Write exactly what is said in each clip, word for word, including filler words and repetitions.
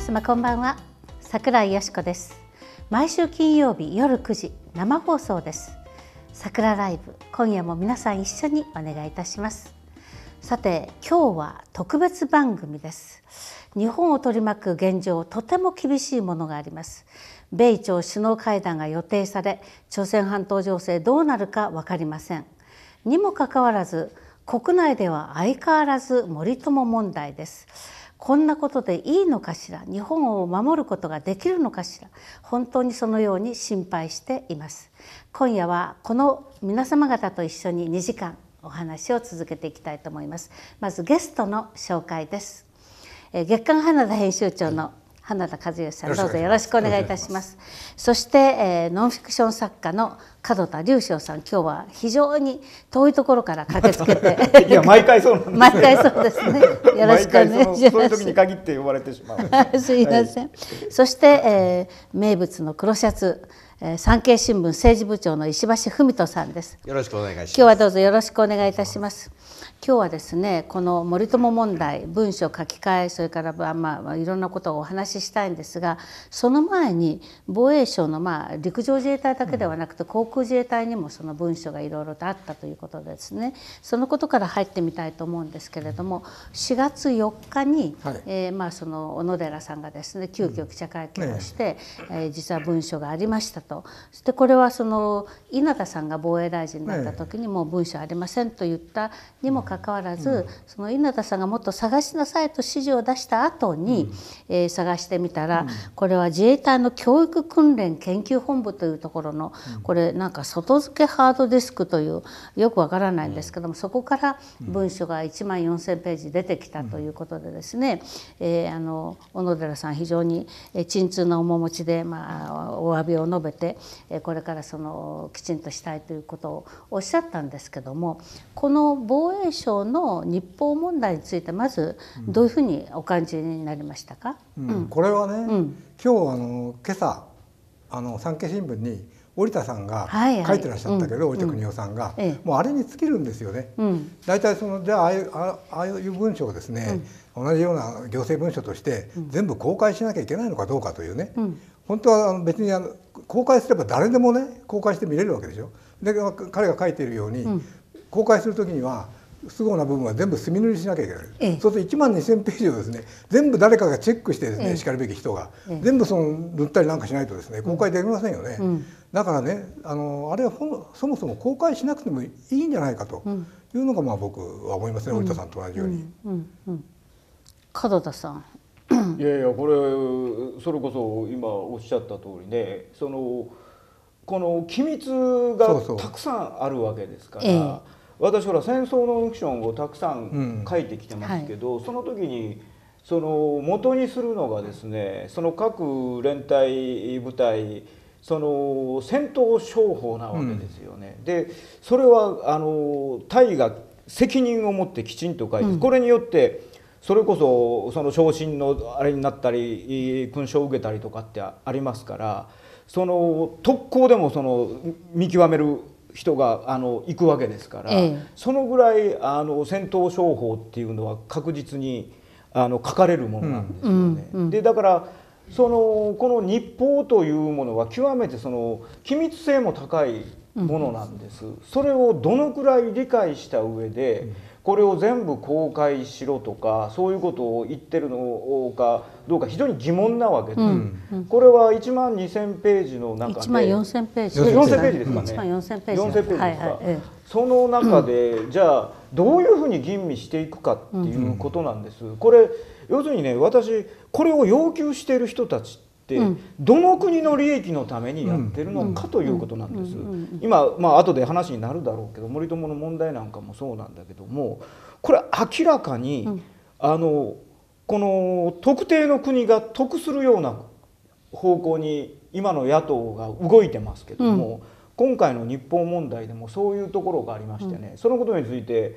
様こんばんは、桜井よしこです。毎週金曜日夜くじ生放送です。桜ライブ、今夜も皆さん一緒にお願いいたします。さて、今日は特別番組です。日本を取り巻く現状、とても厳しいものがあります。米朝首脳会談が予定され、朝鮮半島情勢どうなるか分かりません。にもかかわらず、国内では相変わらず森友問題です。こんなことでいいのかしら、日本を守ることができるのかしら、本当にそのように心配しています。今夜はこの皆様方と一緒ににじかんお話を続けていきたいと思います。まずゲストの紹介です。月刊花田編集長の花田和義さん、どうぞよろしくお願いいたします。そして、えー、ノンフィクション作家の門田龍翔さん、今日は非常に遠いところから駆けつけていや毎回そうなんですよ。 毎回そうですね。よろしくお願いします。 そういう時に限って呼ばれてしまう。 すいません。はい、そして、えー、名物の黒シャツ、えー、産経新聞政治部長の石橋文人さんです。 よろしくお願いします。 今日はどうぞよろしくお願いいたします。今日はですね、この森友問題、文書書き換え、それからまあいろんなことをお話ししたいんですが、その前に防衛省のまあ陸上自衛隊だけではなくて航空自衛隊にもその文書がいろいろとあったということですね。そのことから入ってみたいと思うんですけれども、しがつよっかに、はい、えー、まあその小野寺さんがですね、急遽記者会見をして、うんね、えー、実は文書がありましたと。そしてこれはその稲田さんが防衛大臣だった時にもう文書ありませんと言ったにもかかわらず、うん、その稲田さんがもっと探しなさいと指示を出した後に、うん、えー、探してみたら、うん、これは自衛隊の教育訓練研究本部というところの、うん、これなんか外付けハードディスクというよくわからないんですけども、うん、そこから文書がいちまんよんせんページ出てきたということでですね、うん、えー、あの小野寺さん非常に沈痛な面持ちで、まあ、お詫びを述べてこれからそのきちんとしたいということをおっしゃったんですけども、この防衛省の日報問題についてまずどういうふうにお感じになりましたか？ うんうん、これはね、うん、今日あの今朝あの産経新聞に織田さんが書いてらっしゃったけど、織田邦夫さんが、うん、もうあれに尽きるんですよね。うん、大体そのじゃあああいう、ああいう文章をですね、うん、同じような行政文書として全部公開しなきゃいけないのかどうかというね、うん、本当は別にあの公開すれば誰でもね公開して見れるわけでしょ。で彼が書いているように、うん、公開する時には不都合な部分は全部墨塗りしなきゃいけない、ええ、そうするといちまんにせんページをですね全部誰かがチェックしてですね、ええ、しかるべき人が、ええ、全部その塗ったりなんかしないとですね公開できませんよね、うん、だからね あのあれはそもそも公開しなくてもいいんじゃないかというのがまあ僕は思いますね、織田さんと同じように。 門田さんいやいやこれそれこそ今おっしゃった通りね、そのこの機密がたくさんあるわけですから。そうそう、ええ、私ほら戦争ノンフィクションをたくさん書いてきてますけど、うん、はい、その時にその元にするのがですね、その各連隊部隊その戦闘商法なわけですよね。うん、でそれはあの隊が責任を持ってきちんと書いて、うん、これによってそれこそその昇進のあれになったり勲章を受けたりとかってありますから、その特攻でもその見極める人があの行くわけですから、ええ、そのぐらいあの戦闘商法っていうのは確実にあの書かれるものなんですよね。うんうん、でだからそのこの日報というものは極めてその機密性も高いものなんです。うん、それをどのくらい理解した上で、うん、これを全部公開しろとかそういうことを言ってるのかどうか非常に疑問なわけです。うんうん、これはいちまんにせんページの中でいちまんよんせんページよんせんページですかね。 いちまんよんせんページよんせんページですか。はいはい、ええ、その中で、うん、じゃあどういうふうに吟味していくかっていうことなんです。うん、これ要するにね、私これを要求している人たちってどの国の利益のためにやってるのかということなんです。今まあ後で話になるだろうけど、森友の問題なんかもそうなんだけども、これ明らかに、うん、あのこの特定の国が得するような方向に今の野党が動いてますけども、うん、今回の日本問題でもそういうところがありましてね、うん、そのことについて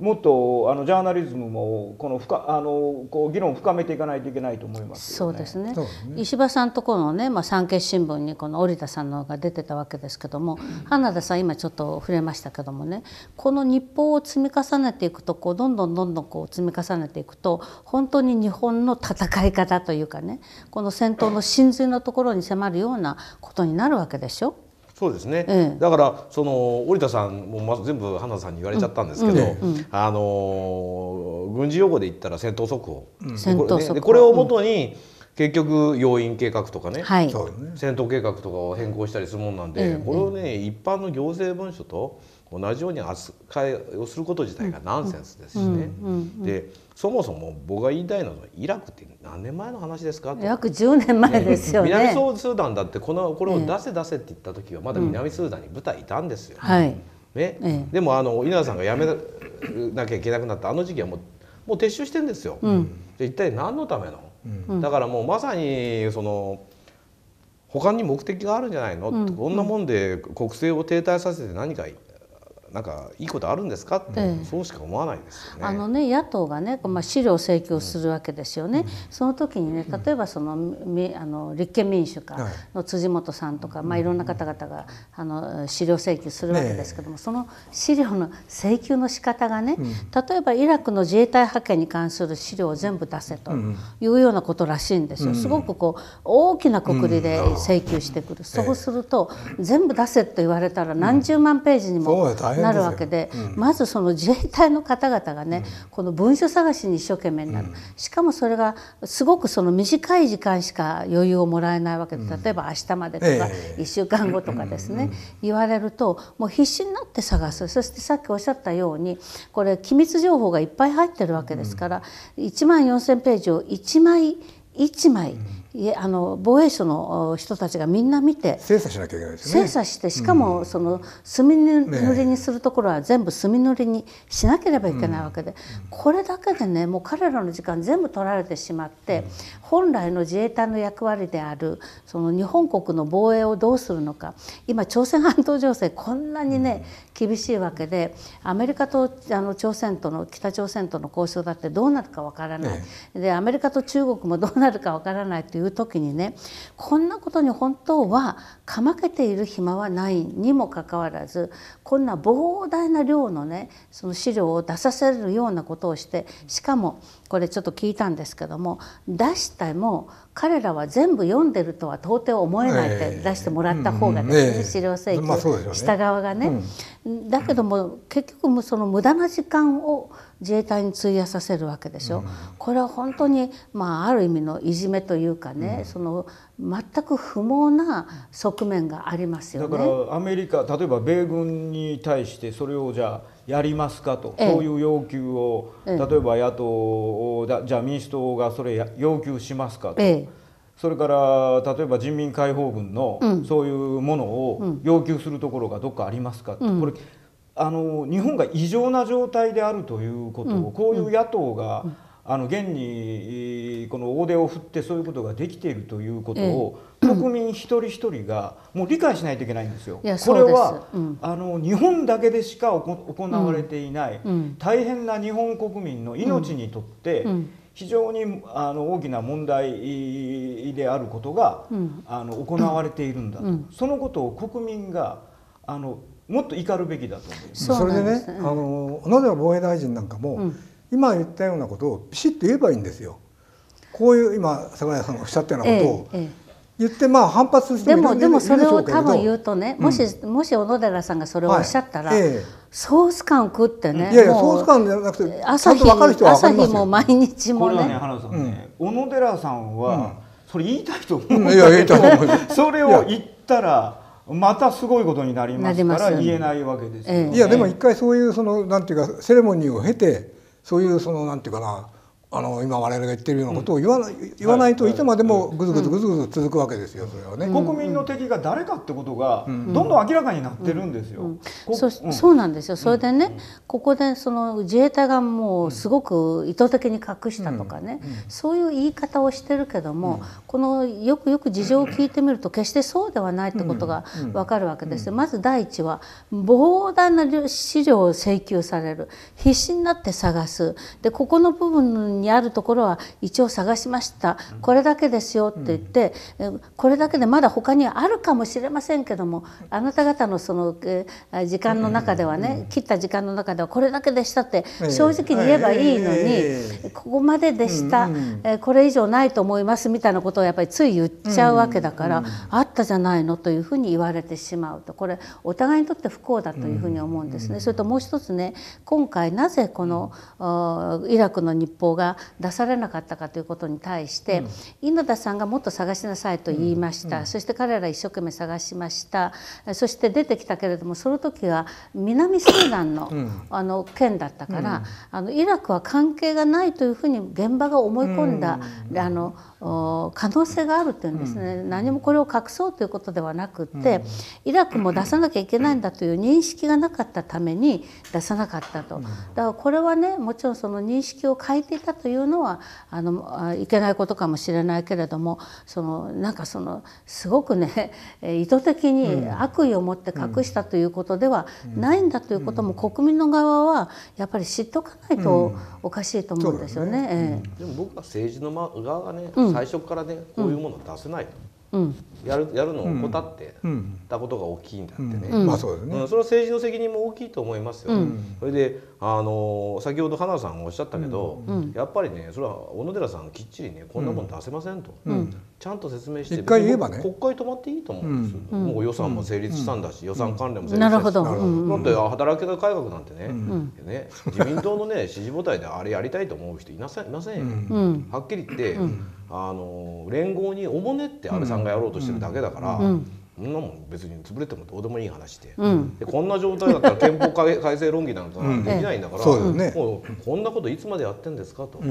もっとあのジャーナリズムもこの深あのこう議論を深めていかないといけないと思いますよね。 そうですね。石破さんとこのね、まあ、産経新聞にこの織田さんのが出てたわけですけども、花田さん今ちょっと触れましたけどもね、この日報を積み重ねていくとこうどんどんどんどんこう積み重ねていくと本当に日本の戦い方というかね、この戦闘の真髄のところに迫るようなことになるわけでしょ。 そうですね、ええ、だからその織田さんもまず全部花田さんに言われちゃったんですけど、うんうん、あの軍事用語で言ったら戦闘速報、うん、戦闘速報でこれをもとに結局要員計画とかね、はい、戦闘計画とかを変更したりするもんなんで、ええ、これをね一般の行政文書と同じように扱いをすること自体がナンセンスですしね。でそもそも僕が言いたいのはイラクって何年前の話ですかと。 約じゅうねんまえですよね。 南スーダンだってこのこれを出せ出せって言った時はまだ南スーダンに部隊いたんですよ。 はいね、でもあの稲田さんが辞めなきゃいけなくなったあの時期はもうもう撤収してんですよ。うん、で一体何のための、うん、だからもうまさにその他に目的があるんじゃないの、うん、こんなもんで国政を停滞させて何かなんかいいことあるんですかって、ええ、そうしか思わないですよね。 あのね野党がね、まあ、資料請求するわけですよね。うん、その時にね例えばその、うん、あの立憲民主かの辻元さんとか、はい、まあ、いろんな方々があの資料請求するわけですけども、ね、その資料の請求の仕方がね、うん、例えばイラクの自衛隊派遣に関する資料を全部出せというようなことらしいんですよ。うん、すごくこう大きな括りで請求してくる。うん、そうすると、ええ、全部出せと言われたら何十万ページにも、うんなるわけで、うん、まずその自衛隊の方々がね、うん、この文書探しに一生懸命になる、うん、しかもそれがすごくその短い時間しか余裕をもらえないわけで、例えば明日までとかいっしゅうかんごとかですね、言われるともう必死になって探す。そしてさっきおっしゃったようにこれ機密情報がいっぱい入ってるわけですから、いちまんよんせんページをいちまいいちまい、いえあの防衛省の人たちがみんな見て精査しなきゃいけないですよね。 精査して、しかもその墨塗りにするところは全部墨塗りにしなければいけないわけで、うん、これだけでねもう彼らの時間全部取られてしまって、うん、本来の自衛隊の役割であるその日本国の防衛をどうするのか。今朝鮮半島情勢こんなにね厳しいわけで、アメリカとあの朝鮮との北朝鮮との交渉だってどうなるかわからない、ね、でアメリカと中国もどうなるかわからないという時にね、こんなことに本当はかまけている暇はないにもかかわらず、こんな膨大な量のねその資料を出させるようなことをして、しかもこれちょっと聞いたんですけども、出しても彼らは全部読んでるとは到底思えないって出してもらった方がですね、資料請求した側がね。だけども結局その無駄な時間を自衛隊に費やさせるわけでしょ。うん、これは本当に、まあ、ある意味のいじめというかね、うん、その全く不毛な側面がありますよね。 だからアメリカ例えば米軍に対してそれをじゃあやりますかと、ええ、そういう要求を、ええ、例えば野党だじゃあ民主党がそれ要求しますかと。ええそれから例えば人民解放軍のそういうものを要求するところがどっかありますかって、うん、これあの日本が異常な状態であるということを、うん、こういう野党が、うん、あの現にこの大手を振ってそういうことができているということを、ええ、国民一人一人がもう理解しないといけないんですよ。これは、うん、あの日本だけでしか行われていない、うん、大変な日本国民の命にとって、うんうん非常にあの大きな問題であることが、うん、あの行われているんだと、うん、そのことを国民があのもっと怒るべきだと思います。 それでね、あの小野寺防衛大臣なんかも、うん、今言ったようなことをピシッと言えばいいんですよ。こういう今櫻井さんがおっしゃったようなことを、ええええ言ってまあ反発する人もいるんでしょうけど、でもでもそれを多分言うとね、もし、うん、もし小野寺さんがそれをおっしゃったら、はいええ、ソース感食ってね、 いやいやソース感じゃなくてちゃんと分かる人は分かりますよ。朝日も毎日もね。 これはね原田さんね、うん、小野寺さんはそれ言いたいと思うんだけど、うん、いや言いたいと思うそれを言ったらまたすごいことになりますから言えないわけですよね。 いやでも一回そういうそのなんていうかセレモニーを経てそういうそのなんていうかなあの今我々が言ってるようなことを言わない、うん、言わないといつまでもぐずぐずぐずぐず続くわけですよ、それはね。 国民の敵が誰かってことがどんどん明らかになってるんですよ。 そうなんですよ。それでね、ここでその自衛隊がもうすごく意図的に隠したとかね、そういう言い方をしてるけども、このよくよく事情を聞いてみると決してそうではないってことが分かるわけですよ。まず第一は膨大な資料を請求される、必死になって探す、でここの部分にあるところは一応探しました、これだけですよって言って、これだけでまだ他にあるかもしれませんけども、あなた方のその時間の中ではね、切った時間の中ではこれだけでしたって正直に言えばいいのに、ここまででした、これ以上ないと思いますみたいなことをやっぱりつい言っちゃうわけだから、あったじゃないのというふうに言われてしまうと、これお互いにとって不幸だというふうに思うんですね。それともう一つね、今回なぜこのイラクの日報が出されなかったかということに対して、うん、稲田さんがもっと探しなさいと言いました、うんうん、そして彼ら一生懸命探しました。そして出てきたけれども、その時は南スーダン の,、うん、あの件だったから、うん、あのイラクは関係がないというふうに現場が思い込んだ、うん、あの可能性があるっていうんですね、うん、何もこれを隠そうということではなくって、うん、イラクも出さなきゃいけないんだという認識がなかったために出さなかったと。だからこれはね、もちろんその認識を変えていたというのはあのいけないことかもしれないけれども、そのなんかそのすごくね意図的に悪意を持って隠したということではないんだということも国民の側はやっぱり知っておかないとおかしいと思うんですよね。 でも僕は政治の側がね、うん、最初からねこういうものを出せないと。うん、やるやるのを怠ってたことが大きいんだってね、それは政治の責任も大きいと思いますよ、うん、それであの先ほど花さんがおっしゃったけど、うん、やっぱりねそれは小野寺さんきっちりねこんなもん出せませんと、うん、ちゃんと説明して一回言えばね、 国会止まっていいと思うんですよ、うん、もう予算も成立したんだし、うん、予算関連も成立したし、だって働き方改革なんてね、うん、ね自民党のね支持母体であれやりたいと思う人いませんいませんよ、うん、はっきり言って、うん、あの連合におもねって安倍さんがやろうとしてるだけだから、うん、そんなもん別に潰れてもどうでもいい話で、うん、でこんな状態だったら憲法改正論議なんかできないんだから、うんね、もうこんなこといつまでやってんですかと、うん、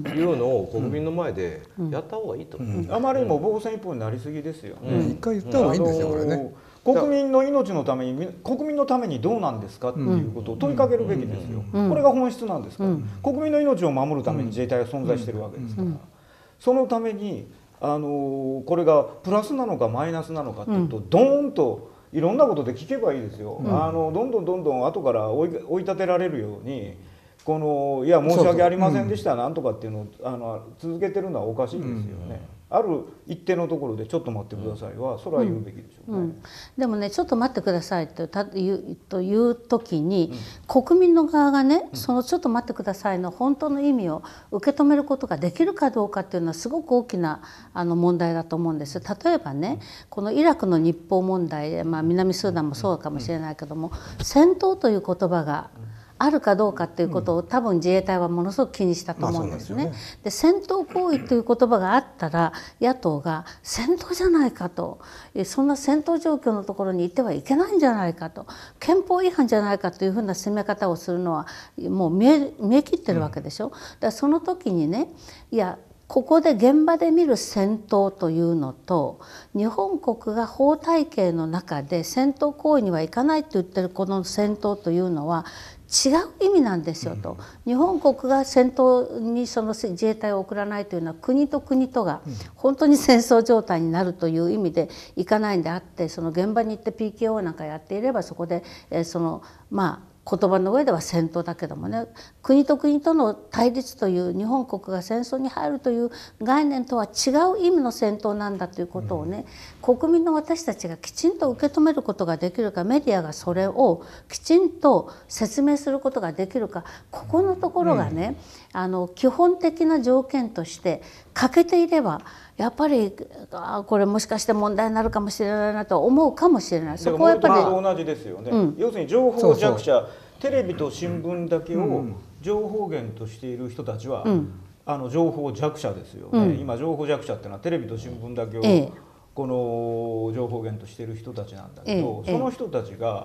いうのを国民の前でやった方がいいと、うんうん、あまりにも防戦一方になりすぎですよね、 うん、一回言った方がいいんですよ、これね。 国民の命のために国民のためにどうなんですかっていうことを問いかけるべきですよ、うん、これが本質なんですから、うん、国民の命を守るために自衛隊が存在しているわけですから、うん、そのためにあのこれがプラスなのかマイナスなのかっていうと、うん、ドーンといろんなことで聞けばいいですよ、うん、あのどんどんどんどん後から追い、追い立てられるようにこのいや申し訳ありませんでしたなんとかっていうのをあの続けてるのはおかしいですよね、うん、ある一定のところでちょっと待ってくださいはそれは言うべきでしょうね、うんうん、 でもねちょっと待ってくださいというという時に、うん、国民の側がね、うん、そのちょっと待ってくださいの本当の意味を受け止めることができるかどうかっていうのはすごく大きなあの問題だと思うんです。例えばねこのイラクの日報問題、まあ、南スーダンもそうかもしれないけども、戦闘という言葉があるかどうかということを多分自衛隊はものすごく気にしたと思うんですね。で戦闘行為という言葉があったら野党が戦闘じゃないかと、そんな戦闘状況のところに行ってはいけないんじゃないかと、憲法違反じゃないかというふうな攻め方をするのはもう見え、見え切ってるわけでしょ。だからその時にね、いやここで現場で見る戦闘というのと日本国が法体系の中で戦闘行為にはいかないと言ってるこの戦闘というのは違う意味なんですよと、日本国が戦闘にその自衛隊を送らないというのは国と国とが本当に戦争状態になるという意味でいかないんであって、その現場に行って ピーケーオー なんかやっていればそこでそのまあ言葉の上では戦闘だけどもね、国と国との対立という日本国が戦争に入るという概念とは違う意味の戦闘なんだということをね、うん、国民の私たちがきちんと受け止めることができるか、メディアがそれをきちんと説明することができるか、ここのところがね、うん、あの基本的な条件として欠けていればやっぱりあこれもしかして問題になるかもしれないなと思うかもしれない。 そこはやっぱり同じですよね、うん、要するに情報弱者、テレビと新聞だけを情報源としている人たちは、うん、あの情報弱者ですよね、うん、今情報弱者っていうのはテレビと新聞だけをこの情報源としている人たちなんだけど、ええ、その人たちが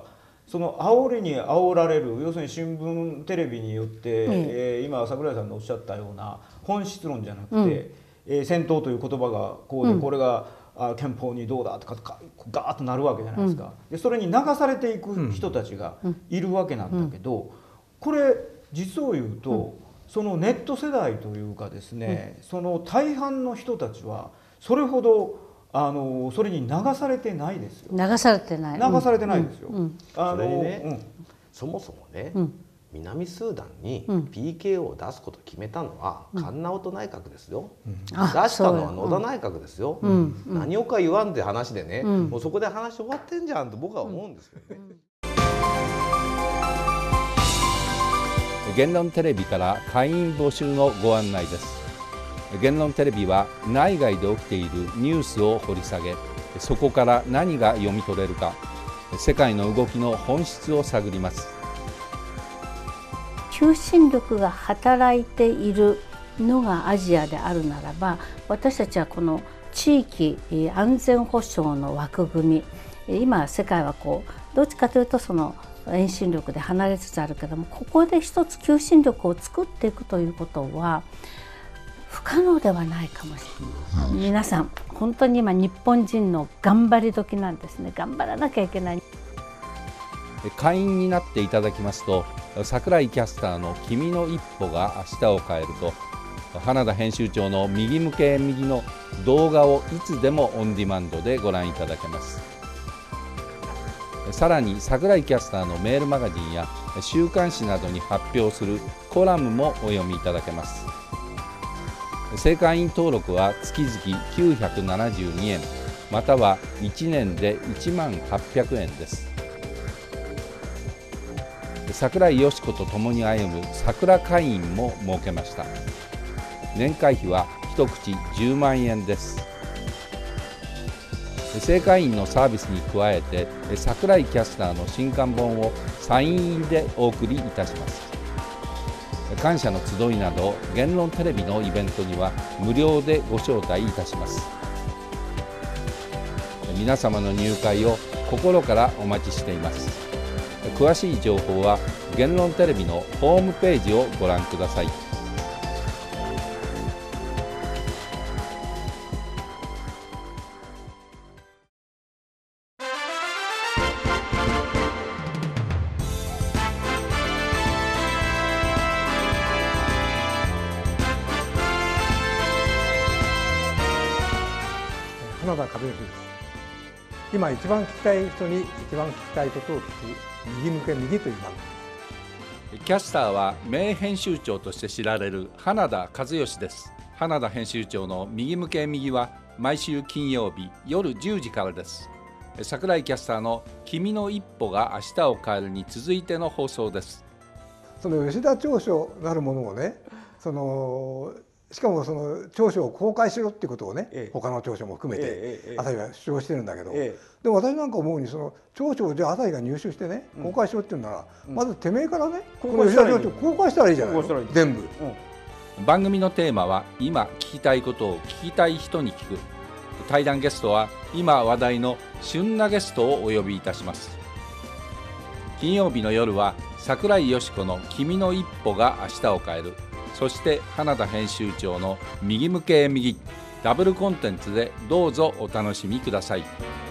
その煽りに煽られる、要するに新聞テレビによって、うん、えー、今櫻井さんのおっしゃったような本質論じゃなくて、うん、えー、戦闘という言葉がこうで、これがあ憲法にどうだとかガーッとなるわけじゃないですか、うん、でそれに流されていく人たちがいるわけなんだけど、これ実を言うと、うん、そのネット世代というかですね、うん、その大半の人たちはそれほどあのそれに流されてないですよ。 流されてない。 流されてないですよ。 それにね、うん、そもそもね、うん、南スーダンに ピーケーオー を出すことを決めたのは菅直人内閣ですよ、うん、出したのは野田内閣ですよ、うん、何をか言わんって話でね、うん、もうそこで話終わってんじゃんと僕は思うんですよね。 言論テレビから会員募集のご案内です。言論テレビは内外で起きているニュースを掘り下げ、そこから何が読み取れるか、世界の動きの本質を探ります。 求心力が働いているのがアジアであるならば、私たちはこの地域安全保障の枠組み、今世界はこうどっちかというとその遠心力で離れつつあるけども、ここで一つ求心力を作っていくということは不可能ではないかもしれない。皆さん本当に今日本人の頑張り時なんですね。頑張らなきゃいけない。 会員になっていただきますと、櫻井キャスターの「君の一歩が明日を変える」と花田編集長の「右向け右」の動画をいつでもオンディマンドでご覧いただけます。さらに櫻井キャスターのメールマガジンや週刊誌などに発表するコラムもお読みいただけます。正会員登録は月々きゅうひゃくななじゅうにえん、またはいちねんでいちまんはっぴゃくえんです。櫻井よし子と共に歩む桜会員も設けました。年会費は一口じゅうまんえんです。正会員のサービスに加えて、櫻井キャスターの新刊本をサイン入りでお送りいたします。感謝の集いなど言論テレビのイベントには無料でご招待いたします。皆様の入会を心からお待ちしています。詳しい情報は言論テレビのホームページをご覧ください。 花田和之です。今一番聞きたい人に一番聞きたいことを聞く右向け右という番組。 キャスターは名編集長として知られる花田和義です。花田編集長の右向け右は毎週金曜日夜じゅうじからです。櫻井キャスターの君の一歩が明日を変えるに続いての放送です。 その吉田調書なるものをね、そのしかもその調書を公開しろっていうことをね、ええ、他の調書も含めて朝日は主張してるんだけど、ええ、でも私なんか思うにその調書をじゃあ朝日が入手してね公開しろって言うなら、うん、まずてめえからね、うん、この吉田調書公開したらいいじゃないの、全部、 うん、番組のテーマは今聞きたいことを聞きたい人に聞く。対談ゲストは今話題の旬なゲストをお呼びいたします。金曜日の夜は櫻井よし子の君の一歩が明日を変える、そして花田編集長の右向け右、ダブルコンテンツでどうぞお楽しみください。